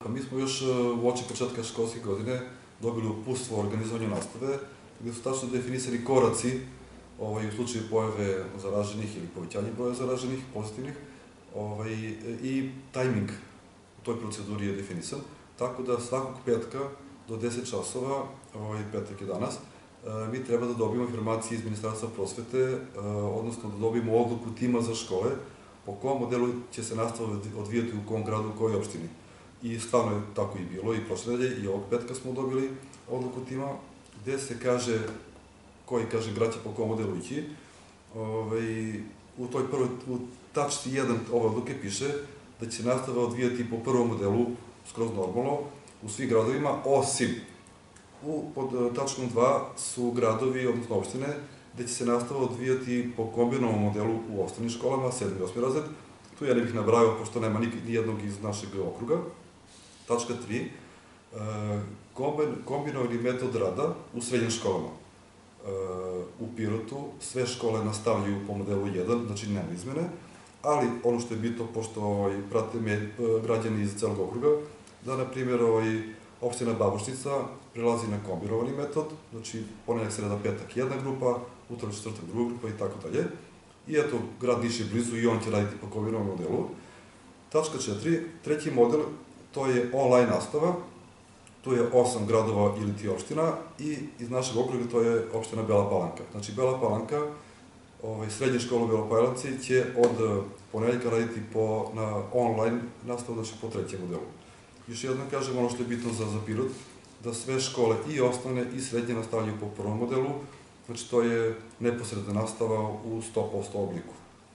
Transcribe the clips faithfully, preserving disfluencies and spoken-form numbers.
Pa mi smo još u oči početka školske godine dobili uputstvo o organizovanju nastave, gde su tačno definisani koraci u slučaju pojave zaraženih ili povećanja broja zaraženih, pozitivnih, i tajming u toj proceduri je definisan. Tako da svakog petka do deset časova, petak je danas, mi treba da dobijemo informacije iz Ministarstva prosvete, odnosno da dobijemo odluku tima za škole, po kom modelu će se nastava odvijati u kom gradu, u kojoj opštini. I stvarno je tako i bilo, i prošle nedelje, i ovog petka smo dobili odluku tima, gde se kaže koji, kaže, grad će po kom modelu ići. U toj prvoj, u tačci jedan ove odluke piše da će se nastava odvijati po prvom modelu, skroz normalno, u svih gradovima, osim pod tačkom dva su gradovi, odnosno opštine, gde će se nastava odvijati po kombinovanom modelu u osnovnim školama, sedmi i osmi razred. Tu ja ne bih nabrajao, pošto nema nijednog iz našeg okruga. Tačka tri. Kombinovani metod rada u srednjim školama. U Pirotu sve škole nastavljaju po modelu jedan, znači nema izmene, ali ono što je bitno, pošto prate me građani iz celog okruga, da, na primjer, opština Babušnica prelazi na kombinovani metod, znači ponedeljak, sreda, petak jedna grupa, utorak, četvrtak druga grupa i tako dalje. I eto, grad Niš je blizu i on će raditi po kombinovanom modelu. Tačka četiri. Treći model, to je online nastava. Tu je osam gradova ili ti opština i iz našeg okruga to je opština Bela Palanka. Znači, Bela Palanka, srednje škole u Beloj Palanci će od ponedeljka raditi na online nastavu, znači po trećem modelu. Još jednom kažem, ono što je bitno za Pirot, da sve škole i osnovne i srednje nastavljaju po prvom modelu, znači to je neposredna nastava u sto posto obliku.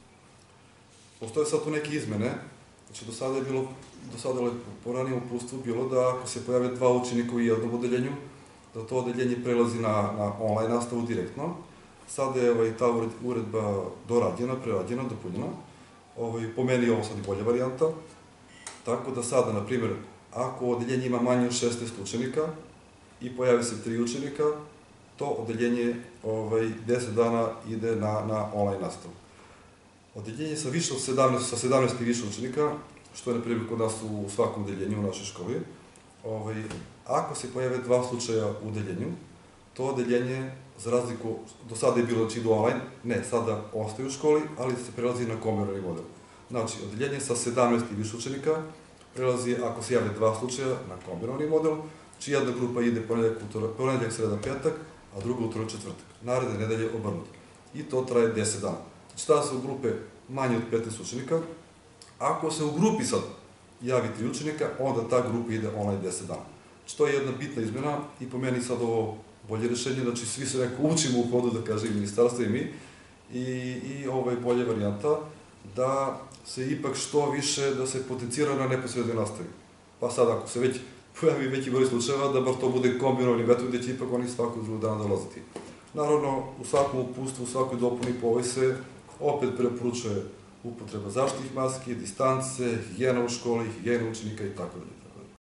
Postoje sad tu neke izmene, znači do sada je bilo, do sada je po ranijem uputstvu bilo da ako se pojave dva učenika u jednom odeljenju, da to odeljenje prelazi na online nastavu direktno. Sada je ta uredba dorađena, prerađena, dopunjena. Po meni je ovo sad i bolja varijanta. Tako da sada, na primjer, ako odeljenje ima manje od šesnaest učenika i pojave se tri učenika, to odeljenje deset dana ide na online nastavu. Odeljenje sa više od sedamnaest, sa sedamnaest i više učenika, što je, na primjer, kod nas u svakom odeljenju u našoj školi, ako se pojave dva slučaja u odeljenju, to odeljenje, za razliku, do sada je bilo da će idu online, ne, sada ostaje u školi, ali se prelazi na kombinovani model. Znači, odeljenje sa sedamnaest i više učenika prelazi, ako se jave dva slučaja, na kombinovani model, znači jedna grupa ide ponedeljak, sreda, petak, a druga utorak, četvrtak. Naredne nedelje obrnuto. I to traje deset dana. Znači, tada su grupe manje od petnaest učenika. Ako se u grupi sad javi tri učenika, onda ta grupa ide online deset dana. Znači, to je jedna bitna izmena i po meni sad ovo bolje rešenje, znači svi se neko učimo u hodu, da kaže, i ministarstvo i mi, i ovo je bolja varijanta, da se ipak što više, da se potencira na neposrednoj nastavi. Pa sad, ako se već pojavi veći broj slučajeva, da bar to bude kombinovani metod, gde će ipak oni svakog drugog dana dolaziti. Naravno, u svakom uputstvu, u svakoj dopuni po ovoj se opet preporučuje upotreba zaštitnih maski, distance, higijena u školi, higijena učenika i tako dalje.